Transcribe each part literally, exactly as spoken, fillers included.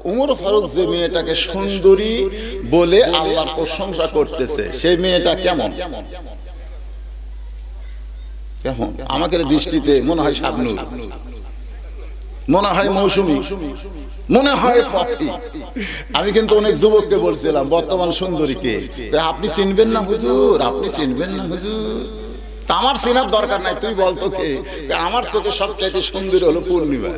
উমর ফারুক যে মেয়েটাকে সুন্দরী বলে আল্লাহর প্রশংসা করতেছে সেই মেয়েটা কেমন কেমন আমাদের দৃষ্টিতে মনে হয় শাবনূর, মনে হয় মৌসুমী, মনে হয় পপি। আমি কিন্তু অনেক যুবককে বলছিলাম বর্তমান সুন্দরীকে আপনি চিনবেন না হুজুর, আপনি চিনবেন না হুজুর। আমার চেনার দরকার নাই, তুই বলতো কে? আমার চোখে সবচাইতে সুন্দর হলো পূর্ণিমা।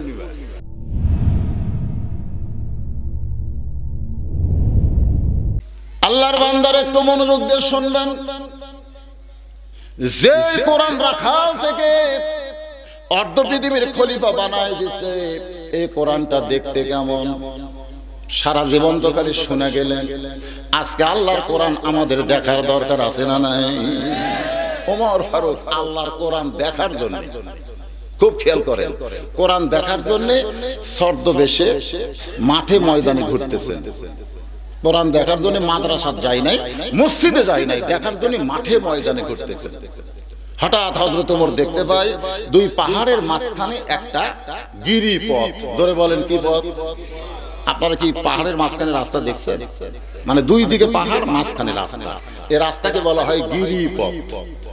আল্লাহর বান্দার একটু মনোযোগ দিয়ে শুনবেন, যে কোরআন রাখাল থেকে অর্ধ পৃথিবীর খলিফা বানায় দিছে, এই কোরআনটা দেখতে কেমন সারা জীবন তো খালি শুনে গেলেন। আজকে আল্লাহর কোরআন আমাদের দেখার দরকার আছে না নাই? ওমর ফারুক আল্লাহর কোরআন দেখার জন্য, খুব খেয়াল করেন, কোরআন দেখার জন্য ছদ্মবেশে মাঠে ময়দানে ঘুরতেছেন। কোরআন দেখার জন্য মাদ্রাসা যায় নাই, মসজিদে যায় নাই, দেখার জন্য মাঠে ময়দানে ঘুরতেছেন। হঠাৎ হযরত ওমর দেখতে পায় দুই পাহাড়ের মাঝখানে একটা গিরিপথ। ধরে বলেন কি পথ? আপনারা কি পাহাড়ের মাঝখানে রাস্তা দেখছেন? মানে দুই দিকে পাহাড়, মাঝখানে রাস্তা, এই রাস্তাকে বলা হয় গিরিপথ।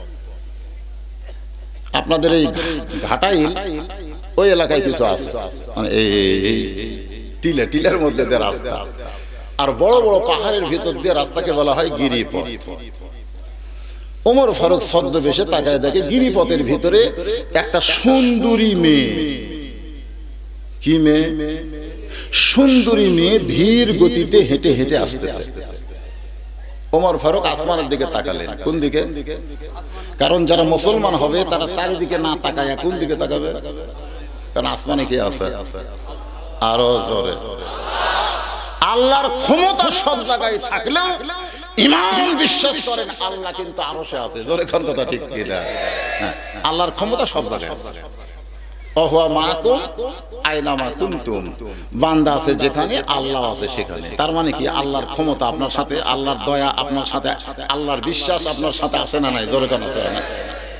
আপনাদের এই ঘাটাইল ওই এলাকায় কিছু আছে, মানে এই টিলা টিলার মধ্যে দিয়ে রাস্তা, আর বড় বড় পাহাড়ের ভিতর দিয়ে রাস্তাকে বলা হয় গিরিপথ। ওমর ফারুক ছদ্মবেশে তাকায় দেখে গিরিপথের ভিতরে একটা সুন্দরী মেয়ে। কি মেয়ে? সুন্দরী মেয়ে ধীর গতিতে হেঁটে হেঁটে আসতেছে। ওমর ফারুক আসমানের দিকে তাকালেন। কোন দিকে? কারণ যারা মুসলমান হবে তারা চারিদিকে না তাকায় কোন দিকে তাকাবে? কারণ আসমানে কি আছে? আরো জোরে। আল্লাহর ক্ষমতা সব জায়গায় থাকলেও ইমান বিশ্বাস করেন আল্লাহ কিন্তু আরশে আছে। জোরে কোন কথা ঠিক কিনা? আল্লাহর ক্ষমতা সব জায়গায় আছে। ওহুয়া মাকুম আইনামা কুনতুম, বান্দা আছে যেখানে আল্লাহ আছে সেখানে। তার মানে কি আল্লাহর ক্ষমতা আপনার সাথে, আল্লাহর দয়া আপনার সাথে, আল্লাহর বিশ্বাস আপনার সাথে আছে না নাই? জোরে কোন আছে না?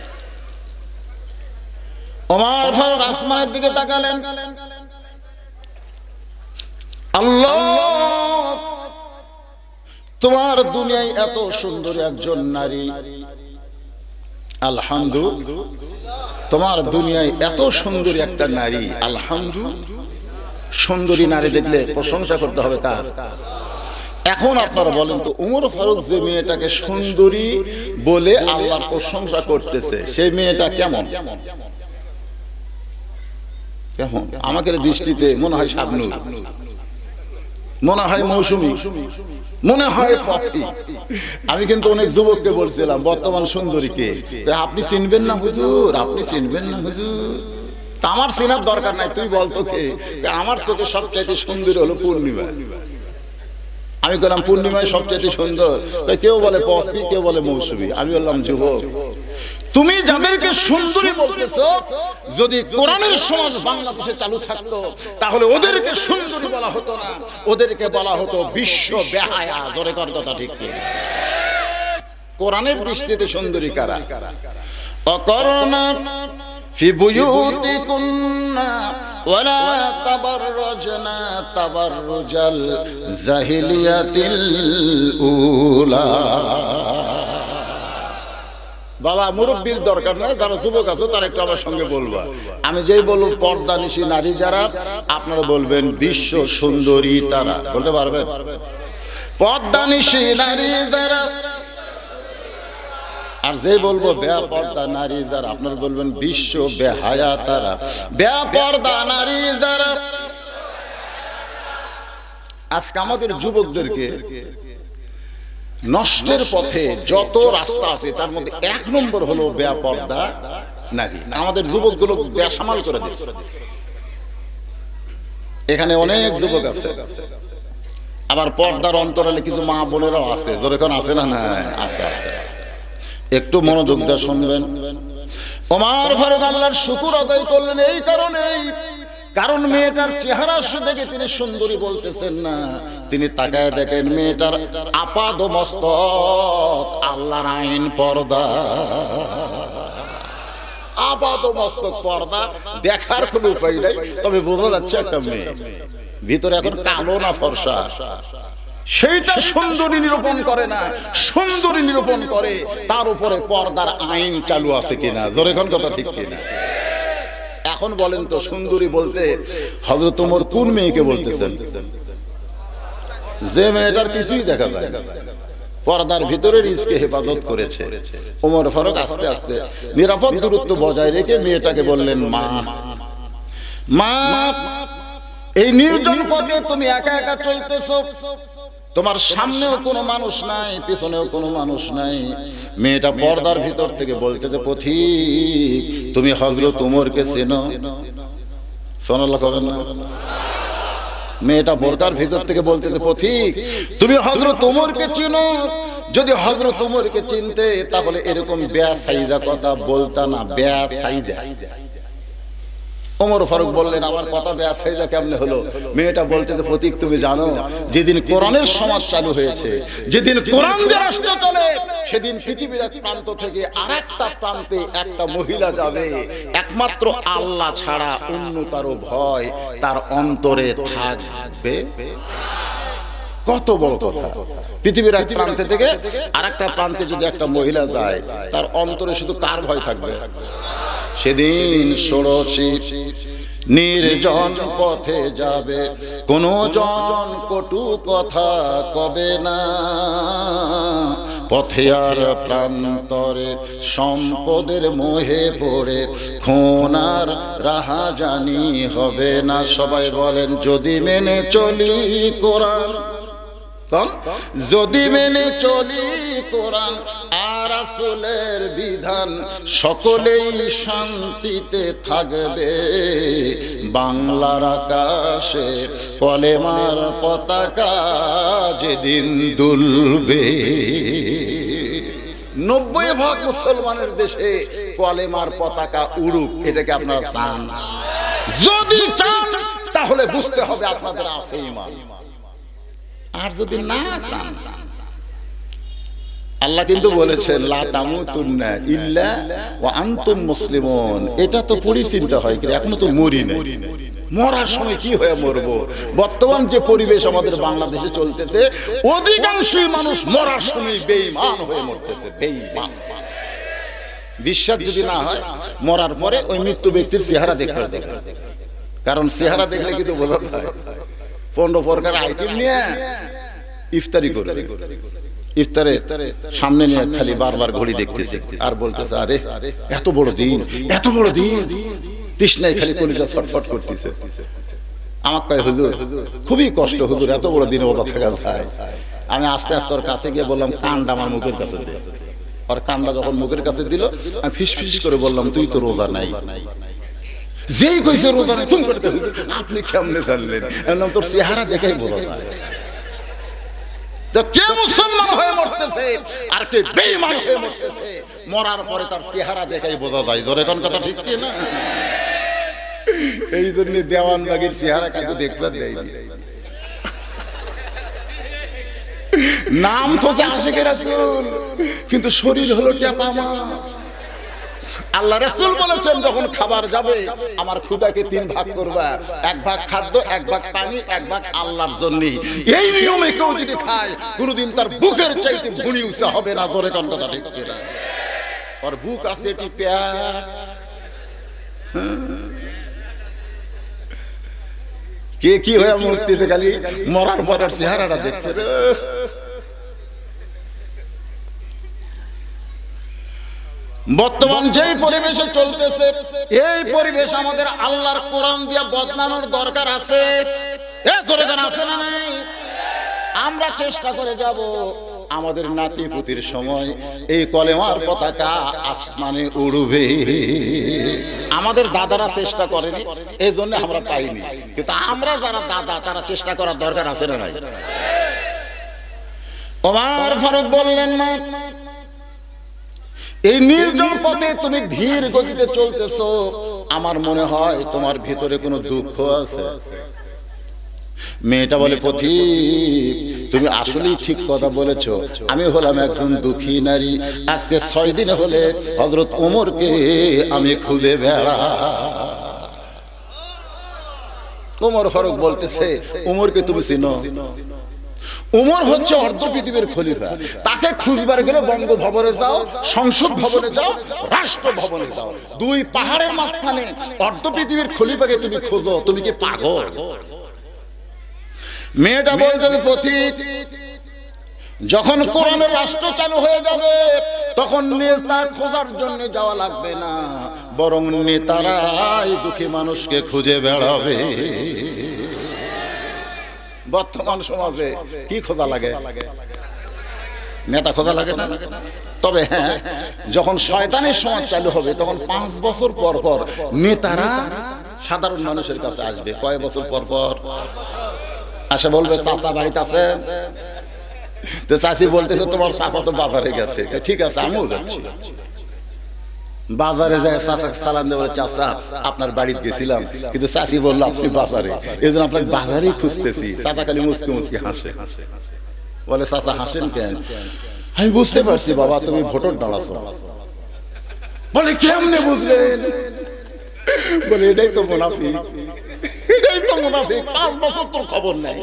ওমর ফারুক আসমানের দিকে তাকালেন। আল্লাহ, তোমার দুনিয়ায় এত সুন্দর একজন নারী, আলহামদুলিল্লাহ। তোমার দুনিয়ায় এত সুন্দর একটা নারী, আলহামদুলিল্লাহ। সুন্দরী নারী দেখলে প্রশংসা করতে হবে কার? এখন আপনারা বলেন তো, উমর ফারুক যে মেয়েটাকে সুন্দরী বলে আল্লাহর প্রশংসা করতেছে সেই মেয়েটা কেমন কেমন আমাদের দৃষ্টিতে মনে হয় শাবনূর, মনে হয় মৌসুমী, মনে হয় পপি। আমি কিন্তু অনেক যুবককে বলছিলাম বর্তমান সুন্দরীকে আপনি চিনবেন না হুজুর, আপনি চিনবেন না হুজুর। আমার চেনার দরকার নাই, তুই বলতো কে? আমার চোখে সবচাইতে সুন্দর হলো পূর্ণিমা। আমি বললাম পূর্ণিমায় সবচাইতে সুন্দর। কেউ বলে পপি, কেউ বলে মৌসুমী। আমি বললাম যুবক, তুমি যাদেরকে সুন্দরী বলতেছো, যদি কোরআনের সমাজ বাংলাদেশে চালু থাকতো তাহলে ওদেরকে সুন্দরী বলা হতো না, ওদেরকে বলা হতো বিশ্ব বেহায়া। জোরে কর কথা ঠিক কি? কোরআনের দৃষ্টিতে সুন্দরী কারা? অকরনা ফি বুয়ুতিকুন্না ওয়ালা তাবাররাজনা তাবাররুজাল জাহিলিয়াতিল উলা। বাবা মুরব্বীর দরকার নাই, যারা যুবক আছে তারা একটু আমার সঙ্গে বলবা। আমি যেই বলবো পর্দানিশী নারী যারা, আপনারা বলবেন বিশ্ব সুন্দরী তারা। বলতে পারবেন? পর্দানিশী নারী যারা। আর যে বলবো বেপর্দা নারী যারা, আপনারা বলবেন বিশ্ব বেহায়া তারা। বেপর্দা নারী যারা। আজকে আমাদের যুবকদেরকে নষ্টের পথে যত রাস্তা আছে তার মধ্যে এক নম্বর হলো বেপর্দা নারী। আমাদের যুবকগুলো বেসামাল করে দিচ্ছে। এখানে অনেক যুবক আছে, আবার পর্দার অন্তরালে কিছু মা বোনেরাও আছে। যেরকম আছে না? না আছে, আছে। একটু মনোযোগ দিয়ে শুনবেন। ওমর ফারুক আল্লাহর শুকর আদায় করলেন এই কারণেই, কারণ মেয়েটার চেহারা দেখে তিনি সুন্দরী বলতেছেন না, তিনি তাকায় দেখেন মেয়েটার আপাদ মস্তক আল্লাহর আইন পর্দা। আপাদ মস্তক পর্দা, দেখার কোনো উপায় নাই, তবে বোঝা যাচ্ছে একটা মেয়ে। ভিতরে এখন কালো না ফর্সা, সেইটা সুন্দরী নিরূপণ করে না, সুন্দরী নিরূপণ করে তার উপরে পর্দার আইন চালু আছে কিনা, জোরে কোন কথা ঠিক কিনা? এখন বলেন তো, সুন্দরী বলতে হযরত ওমর কোন মেয়েকে বলতেছেন? যে মেয়েটার কিছুই দেখা যায় না, পর্দার ভিতরে রিজকে হেফাজত করেছে। ওমর ফারুক আস্তে আস্তে নিরাপদ দূরত্ব বজায় রেখে মেয়েটাকে বললেন, মা মা এই নির্জন পথে তুমি একা একা চলতেছো, তোমার সামনেও কোনো মানুষ নাই, পিছনেও কোনো মানুষ নাই। মেয়েটা পর্দার ভিতর থেকে বলতেছে, পথিক তুমি হযরত ওমরকে চেনো? সুবহানাল্লাহ কবেন না? মেয়েটা বোরকার ভিতর থেকে বলতেছে, পথিক তুমি হযরত ওমরকে চিনো? যদি হযরত ওমরকে চিনতে তাহলে এরকম বেয়াসাইজা কথা বলতা না, বেয়াসাইজা। ওমর ফারুক বললেন, আমার কথা বেয়াসাইজা কেমনে হলো? মেয়েটা বলতেছে, পথিক তুমি জানো যেদিন কোরআনের সমাজ চালু হয়েছে, যেদিন কোরআন দিয়ে রাষ্ট্র চলে, সেদিন পৃথিবীর এক প্রান্ত থেকে আরেকটা প্রান্তে একটা মহিলা যাবে, একমাত্র আল্লাহ ছাড়া অন্য কারো ভয় তার অন্তরে থাকবে। কত বড় কথা! পৃথিবীর এক প্রান্তে থেকে আরেকটা প্রান্তে যদি একটা মহিলা যায়, তার অন্তরে শুধু কার ভয় থাকবে? সেদিন ষোড়শী নির্জন পথে যাবে, কোনো জন কটু কথা কবে না, পথে আর প্রান্তরে সম্পদের মোহে পড়ে খুনার রাহাজানি হবে না। সবাই বলেন, যদি মেনে চলি কোরআন, যদি মেনে চলি কোরআন আর রাসূলের বিধান, সকলেই শান্তিতে থাকবে, বাংলার আকাশে কলেমার পতাকা যেদিন দুলবে। নব্বই ভাগ মুসলমানের দেশে কলেমার পতাকা উড়ুক, এটাকে আপনারা চান? যদি চান তাহলে বুঝতে হবে আপনাদের আছে ঈমান। আর যদি না চান, আল্লাহ কিন্তু বলেছেন, লা তামুতুন্না ইল্লা ওয়া আনতুম মুসলিমুন। এটা তো পরিচিন্তা হয়, এখনো তো মরি নাই, মরার সময় কি হয়ে মরবো? বর্তমান যে পরিবেশ আমাদের বাংলাদেশে চলতেছে, অধিকাংশই মানুষ মরার সময় বেঈমান হয়ে মরতেছে, বেঈমান। বিশ্বাস যদি না হয়, মরার পরে ওই মৃত্যু ব্যক্তির চেহারা দেখতে হবে, কারণ চেহারা দেখলে কিন্তু বোঝা যায়। পনেরো প্রকার আইটেম নিয়ে ইফতারি করে, ইফতারে সামনে নিয়ে খালি বারবার ঘড়ি দেখতেছে আর বলতেছে, আরে এত বড় দিন, এত বড় দিন, তৃষ্ণায় খালি কলিজা ছটফট করতেছে। আমার কয়, হুজুর খুবই কষ্ট হুজুর, এত বড় দিনে ওটা থাকা যায়। আমি আস্তে আস্তে ওর কাছে গিয়ে বললাম, কানটা আমার মুখের কাছে দে। আর কানটা যখন মুখের কাছে দিল, আমি ফিস ফিস করে বললাম, তুই তো রোজা নাই। যেই কইছে রোজা নাই, তুমি করতে হুজুর আপনি কেমনে জানলেন? এমন তোর চেহারা দেখেই বোঝা যায়। তো কে মুসলমান হয়ে মরতেছে আর কে বেঈমান হয়ে মরতেছে, মরার পরে তার চেহারা দেখেই বোঝা যায়। জোরে কোন কথা ঠিক কি না? এই জন্য দেওয়ানবাগির চেহারা কাউকে দেখতে দেয়নি। নাম তো আশিকের রাসূল, কিন্তু শরীর হলো ট্যাপা মাছ। আল্লাহ রাসূল বলেছেন, যখন খাবার যাবে আমার ক্ষুধাকে তিন ভাগ করবা, এক ভাগ খাদ্য, এক ভাগ পানি, এক ভাগ আল্লাহর জন্য। এই নিয়মে কেউ যদি খায়, কোনদিন তার বুকের চাইতে ভুঁড়ি উঁচা হবে না। জোরে কোন কথা ঠিক কি না? আর বুক আছে এটি পেট। কে কি হয়ে মরতেছে, খালি মরার পরের চেহারাটা দেখতে। বর্তমান যেই পরিবেশে চলতেছে, এই পরিবেশ আমাদের আল্লাহর কোরআন দিয়ে বদলানোর দরকার আছে। আছে না নাই? আমরা চেষ্টা করে যাব আমাদের নাতি পুতির সময় এই কলেমার পতাকা আসমানে উড়বে। আমাদের দাদারা চেষ্টা করেনি, এই জন্য আমরা পাইনি, কিন্তু আমরা যারা দাদা তারা চেষ্টা করার দরকার আছে না নাই? ওমর ফারুক বললেন, মা এই নির্জন পথে তুমি ধীর গতিতে চলতেছো, আমার মনে হয় তোমার ভিতরে কোনো দুঃখ আছে। মেয়েটা বলে, পথিক তুমি আসলেই ঠিক কথা বলেছো, আমি হলাম একজন দুঃখী নারী। আজকে ছয় দিন হলে হযরত ওমরকে আমি খুঁজে বেড়া। ওমর ফারুক বলতেছে, উমরকে তুমি চিনো? উমর হচ্ছে অর্ধ পৃথিবীর খলিফা, তাকে খুঁজবার গেলে বঙ্গভবনে যাও, সংসদ ভবনে যাও, রাষ্ট্র ভবনে যাও, দুই পাহাড়ের মাঝখানে অর্ধ পৃথিবীর খলিফাকে তুমি খোঁজো, তুমি কি পাগল? মেয়েটা বলতে পথিক, যখন কোরআনের রাষ্ট্র চালু হয়ে যাবে তখন নেতা খোঁজার জন্য যাওয়া লাগবে না, বরং নেতারাই দুঃখী মানুষকে খুঁজে বেড়াবে। বর্তমান সমাজে কি খোঁজা লাগে? নেতা খোঁজা লাগে না। তবে হ্যাঁ, যখন শয়তানের সমাজ চালু হবে তখন পাঁচ বছর পর পর নেতারা সাধারণ মানুষের কাছে আসবে। কয় বছর পর পর আসে, বলবে চাচা বাড়িতে আছে, তো চাচি বলতেছে তোমার চাচা তো বাজারে গেছে। ঠিক আছে, আমিও যাচ্ছি। বাজারে যায়, চাচা সালাম দিয়ে বলে, চাচা আপনার বাড়িতে গেছিলাম, কিন্তু চাচি বললো আপনি বাজারে, এই জন্য আপনাকে বাজারেই খুঁজতেছি। চাচা খালি মুচকি মুচকি হাসে। বলে চাচা হাসেন কেন? আমি বুঝতে পারছি বাবা, তুমি ভোটার দাঁড়াছো। বলে কেমনে বুঝলেন? বলে এটাই তো মুনাফিক, এটাই তো মুনাফিক। পাঁচ বছর তোর খবর নেই,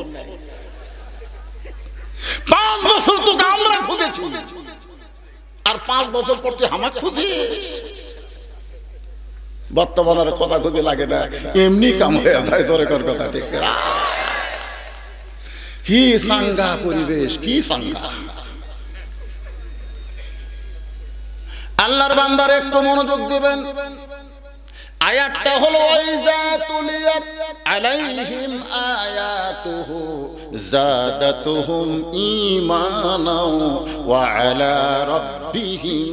পাঁচ বছর তোকে আমরা খুঁজেছি, আর পাঁচ বছর পর তুই আমাকে খুঁজিস। বর্তমানের কথা খুঁজে লাগে না, এমনি কাম হয়ে যায়। তোর কথা ঠিক, কি সাঙ্গা পরিবেশ, কি সাঙ্গা। আল্লাহর বান্দার একটু মনোযোগ দিবেন। আয়াতটা হলো ওয়াইজা তুলিয়াত আলাইহিম আয়াতুহু যাদাতুহুম ঈমানাও ওয়া আলা রাব্বিহিম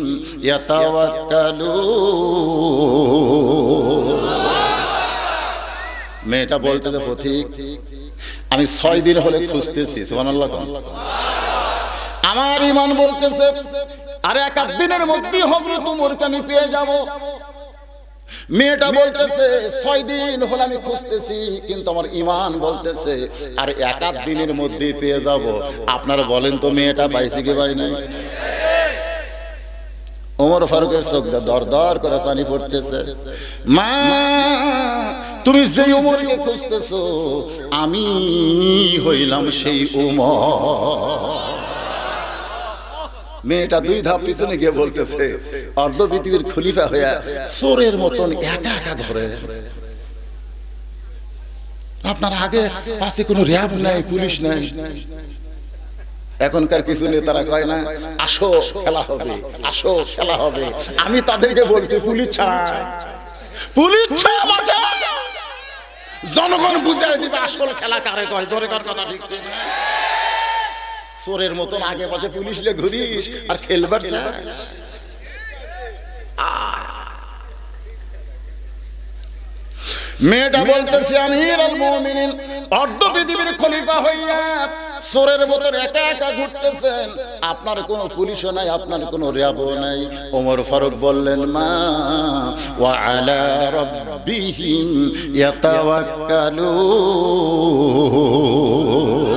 ইয়াতাওয়াক্কালুন। মেয়েটা বলতেছে পথিক, আমি ছয় দিন হলে খুঁজতেছি। সুবহানাল্লাহ। আমার ঈমান বলতেছে আর এক আধ দিনের মধ্যেই হযরত ওমরকে আমি পেয়ে যাব। মেয়েটা বলতেছে ছয় দিন হলো আমি খুঁজতেছি, কিন্তু আমার ঈমান বলতেছে আর এক আধ দিনের মধ্যে পেয়ে যাব। আপনারা বলেন তো মেয়েটা পাইছে কি পাই নাই? ওমর ফারুকের চোখ দিয়ে দর দর করে পানি পড়তেছে। মা, তুমি যে ওমরকে খুঁজতেছো আমি হইলাম সেই ওমর। মেয়েটা দুই ধাপ পিছনে গিয়ে বলতেছে, অর্ধ পৃথিবীর খলিফা হইয়া চোরের মতন একা একা ঘরে, আপনার আগে পাশে কোনো র্যাব নাই, পুলিশ নাই। এখনকার কিছু নেতারা কয় না, আসো খেলা হবে, আসো খেলা হবে। আমি তাদেরকে বলছি পুলিশ ছাড়া, পুলিশ ছাড়া বাঁচা, জনগণ বুঝাই দিবে আসল খেলা কারে কয়। ধরে কার কথা ঠিক না? চোরের মতন আগে পাশে পুলিশ লে ঘুরিস আর খেলবার। মেয়েটা বলতেছে আমিরুল মুমিনিন অর্ধ পৃথিবীর খলিফা হইয়া চোরের মতন একা একা ঘুরতেছেন, আপনার কোনো পুলিশও নাই, আপনার কোনো র্যাবও নাই। ওমর ফারুক বললেন, মা ওয়া আলা রাব্বিহিম ইয়াতাওয়াক্কালুন।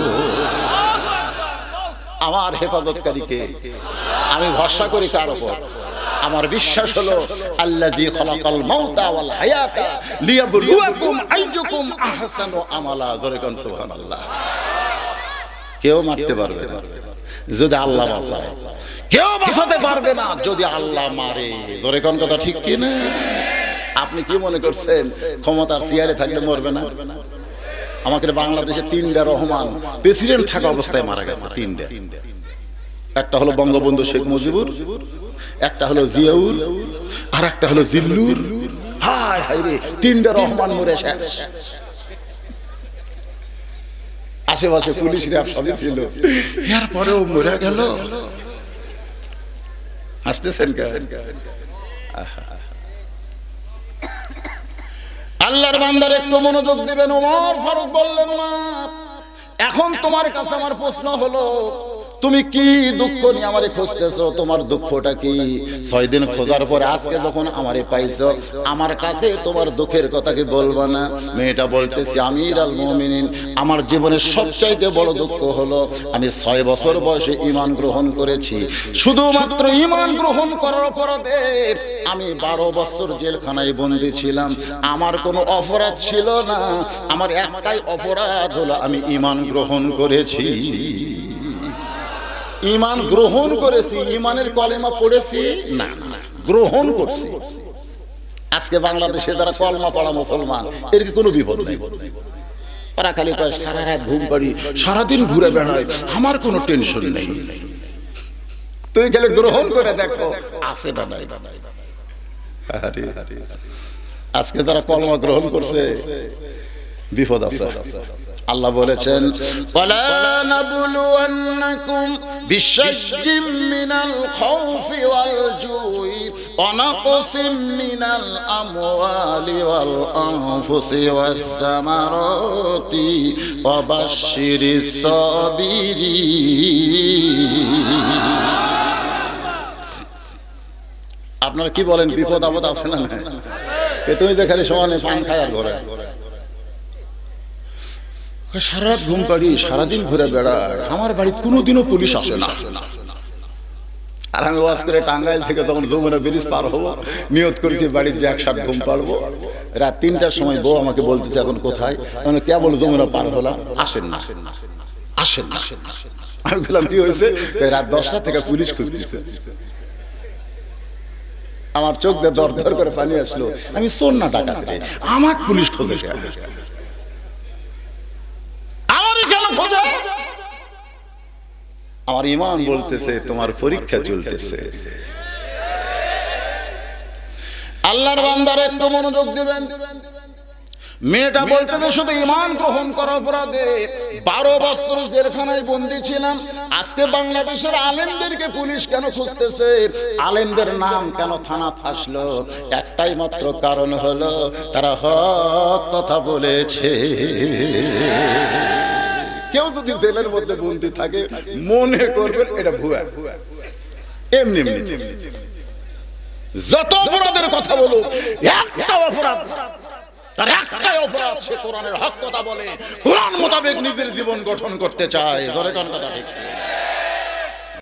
আমার হেফাজতকারীকে আমি ভরসা করি কার উপর? আমার বিশ্বাস হলো আল্লাযী খালাকাল মাউতা ওয়াল হায়াতা লিয়াবলুয়াকুম আইয়ুকুম আহসানু আমালা। জোরে কোন সুবহানাল্লাহ। কেউ মারতে পারবে না যদি আল্লাহ বাঁচায়, কেউ বাঁচাতে পারবে না যদি আল্লাহ মারে। জোরে কোন কথা ঠিক কি না? আপনি কি মনে করছেন ক্ষমতার চেয়ারে থাকলে মরবে না? আমাদের বাংলাদেশে তিনটা রহমান প্রেসিডেন্ট থাকা অবস্থায় মারা গেছে, তিনটা। একটা হলো বঙ্গবন্ধু শেখ মুজিবুর, একটা হলো জিয়াউর, আর একটা হলো জিল্লুর। হায় হায় রে, তিনটা রহমান মরে শেষ। আশেপাশে পুলিশ র্যাব সবই ছিল, এরপরেও মরে গেল। হাসতেছেন কেন? আল্লাহর বান্দার একটু মনোযোগ দিবেন। ওমর ফারুক বললেন, মা এখন তোমার কাছে আমার প্রশ্ন হলো, তুমি কি দুঃখ নিয়ে আমারে খুঁজতেছো, তোমার দুঃখটা কি? ছয় দিন খোঁজার পরে আজকে যখন আমারে পাইছো, আমার কাছে তোমার দুঃখের কথা কি বলবা না? মেয়েটা বলতেছি, আমির আল মুমিনিন, আমার জীবনের সবচাইতে বড় দুঃখ হলো আমি ছয় বছর বয়সে ঈমান গ্রহণ করেছি। শুধুমাত্র ঈমান গ্রহণ করার অপরাধে আমি বারো বছর জেলখানায় বন্দী ছিলাম। আমার কোনো অপরাধ ছিল না, আমার একটাই অপরাধ হলো আমি ঈমান গ্রহণ করেছি। ঈমান গ্রহণ করেছি, ঈমানের কলেমা পড়েছি না, গ্রহণ করছি। আজকে বাংলাদেশে যারা কলমা পড়া মুসলমান, এর কি কোনো বিপদ নেই? ওরা খালি কয় সারা রাত ঘুম পাড়ি, সারাদিন ঘুরে বেড়ায়, আমার কোনো টেনশন নেই। তুই খালি গ্রহণ করে দেখো আছে না নাই। আজকে যারা কলমা গ্রহণ করছে বিপদ আছে। আল্লাহ বলেছেন, ওয়ালা নাবলুওয়ান্নাকুম বিশাইইম মিনাল খাউফি ওয়াল জুই ওয়া নাকসিম মিনাল আমওয়ালি ওয়াল আনফুসি ওয়াস সামারাতি ওয়া বাশশিরিস সাবিরিন। আপনারা কি বলেন, বিপদ আপদ আছে না? তুমি যে খালি সমানে পান খায় আর ঘরে সারা রাত ঘুম পাড়ি, সারাদিন ঘুরে বেড়ায়, আমার বাড়িতে কোনোদিনও পুলিশ আসে না। আর আমি ওয়াজ করে টাঙ্গাইল থেকে যখন যমুনা ব্রিজ পার হবো, নিয়ত করেছি বাড়ির যে একসাথে ঘুম পাড়বো। রাত তিনটার সময় বউ আমাকে বলতেছে, এখন কোথায়? মানে কে বলো যমুনা পার হলাম, আসেন না আসেন না। আমি বললাম কি হয়েছে? রাত দশটা থেকে পুলিশ খুঁজতেছে। আমার চোখ দিয়ে দর দর করে পানি আসলো। আমি চোর না ডাকাত, আমার পুলিশ খোঁজে, আমার ঈমান বলতেছে তোমার পরীক্ষা চলতেছে। আল্লাহর বান্দারা একটু মনোযোগ দিবেন। মেয়েটা বলতেছে শুধু ঈমান গ্রহণ করার অপরাধে বারো বছর জেলখানায় বন্দী ছিলাম। আজকে বাংলাদেশের আলেমদেরকে পুলিশ কেন খুঁজতেছে, আলেমদের নাম কেন থানা ফাঁসলো? একটাই মাত্র কারণ হলো তারা হক কথা বলেছে। কেউ যদি জেলের মধ্যে বন্দী থাকে মনে করবেন এটা ভুয়া। এমনি এমনি যত অপরাধের কথা বলুক, একটা অপরাধ, তার একটাই অপরাধ, সে কোরআনের হক কথা বলে, কোরআন মোতাবেক নিজের জীবন গঠন করতে চায়। ধরে কোন কথা ঠিক?